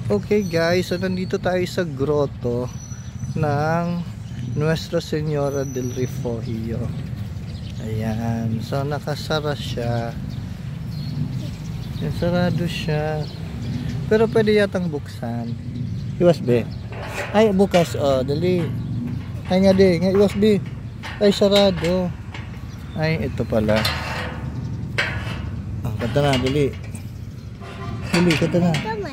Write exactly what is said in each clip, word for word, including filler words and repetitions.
Okay guys, so nandito tayo sa grotto ng Nuestra Señora del Refugio. Ayan, so nakasara siya. Sarado siya. Pero pwede yatang buksan. Iwas be. Ay, bukas. Oh, dali. Ay nga di, nga iwas be. Ay, sarado. Ay, ito pala. Oh, kata na, dali. Dali, kata na.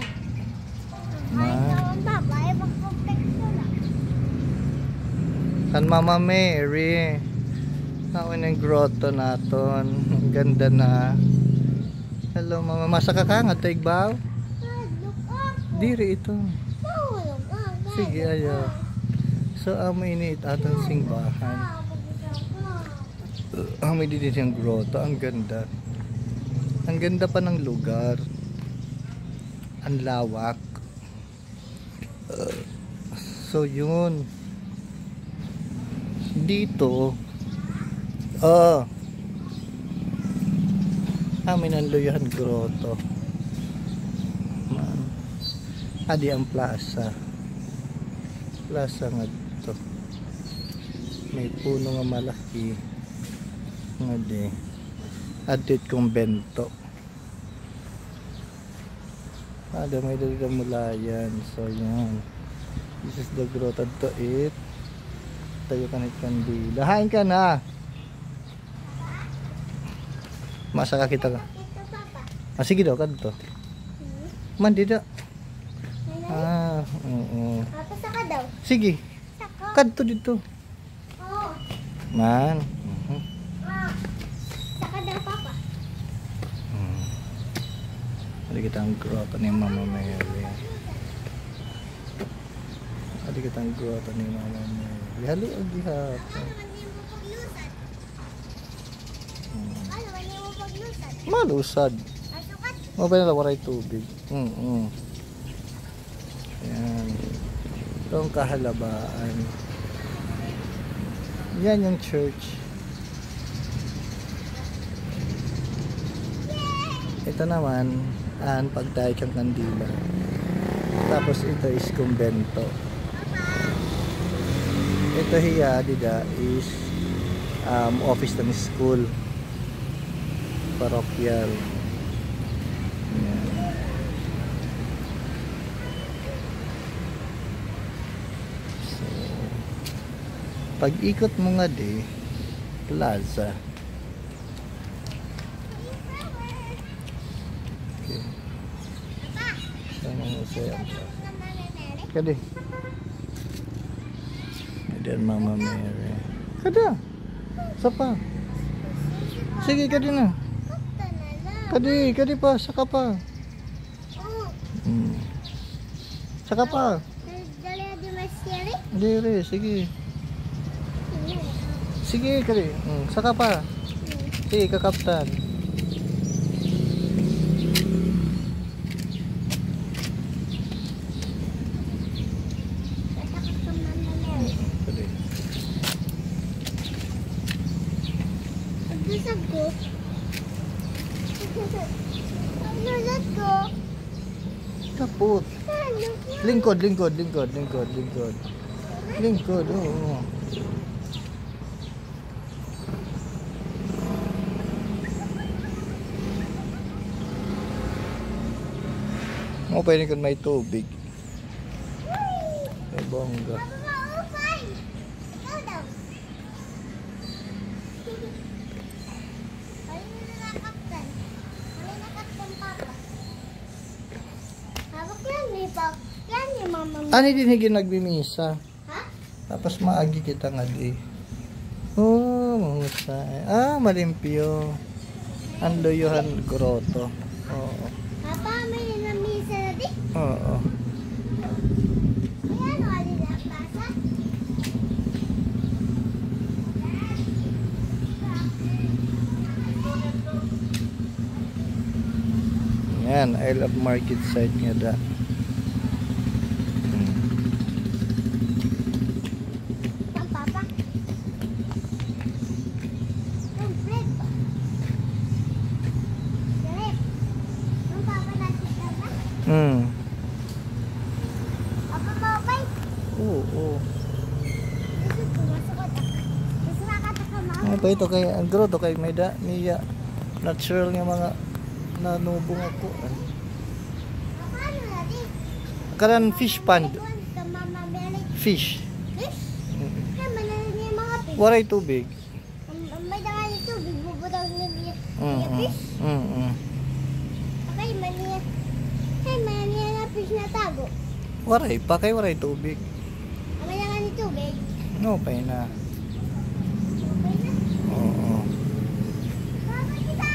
Kan Mama Mary. Naon yung grotto naton. Ang ganda na. Hello Mama, masaka ka nga taig baw? Diri ito. Sige ayo. So amoy ini atong singbahan. Amoy dito yung grotto, ang ganda. Ang ganda pa ng lugar. Ang lawak. Uh, so yun. Dito oh amin ang Luyahan Grotto man adi ang plaza plaza nga dito may puno nga malaki nga di adit kumbento ada may dali mulayan. So yan, this is the grotto to it. Tayo ka na kandila. Hain ka na. Masaka kita ka. Ah, sige daw, kadto. Mandi daw. Ah, oo. Papa, saka daw. Sige. Kadto dito. Oo. Man. Uh-huh. Saka daw, Papa. Hmm. Ada kita ang grotto ni Mama Mary. Ada kita ang grotto ni Mama Mary. Hali ang gihapon. Malusad. O ba na waray tubig? Mm -mm. Ayan. Ito ang kahalabaan. Yan yung church. Ito naman ang pagdaik ang kandila. Tapos ito is kumbento. Ito hiya dida is um, office ng school parokyal. Ayan. So pag ikot mo nga di plaza. Okay. Sama mo siya. Kadi dan Mama Mary. Kada. Sapa? Sige, kadi na. Kadi, kadi pa, saka pa. Hmm. Saka pa. Dire, sige. Sige, kadi. Hmm, saka pa. Sige, kakaptan. Kaput. Lingkod, lingkod, lingkod, lingkod, lingkod. Lingkod, oo. Mo pwede kung may tubig. May bongga. Ani din higin nagbimisa. Ha? Tapos maagi kita nga di. Oh, mahusay. Ah, malimpyo. Ang Luyahan Grotto. Oo. Papa, may namisa na di? Oo. Ayan, wali na ang plaza. Yan, I love market site nga da. Hmm. Oo. Gusto ko masukot ako. Gusto makataka mama. Ano pa ito kay ang grotto kay may da niya natural nga mga nanubong ako. Paano na di? Karan fish pond. Ka mama Mary. Fish. Fish? Kaya manalo niya yung mga fish. Waray tubig. Ang- ang may dama nito, bibubutaw na niya. Mm. Niya fish. Mm. mm. Okay, maniya. Hey, maniya na fish na tago. Waray pa kay waray tubig. Ang may dama ni tubig. No pay na. Okay na. Oo. Mama kita!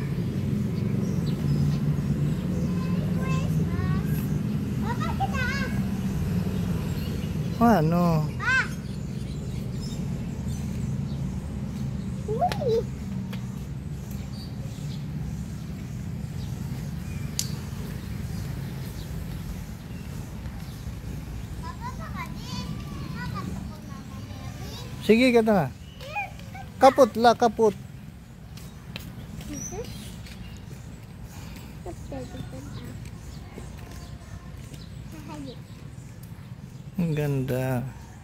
Christmas! Mama kita! Ano? Ah! Uy! Papa, baka din. Nakakasakot na ako, Mary. Sige ka na. Kaput la kaput. Ang ganda.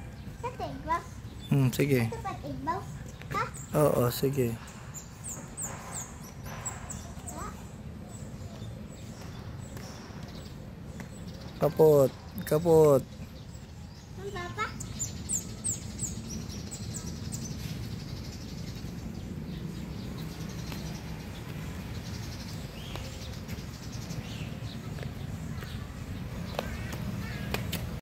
Hmm, sige. Oo, sige. Kaput, kaput.